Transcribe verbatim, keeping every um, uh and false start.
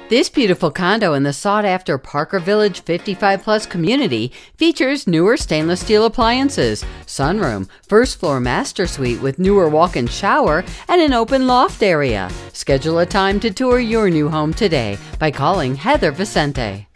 This beautiful condo in the sought-after Parker Village fifty-five plus community features newer stainless steel appliances, sunroom, first-floor master suite with newer walk-in shower, and an open loft area. Schedule a time to tour your new home today by calling Heather Vicente.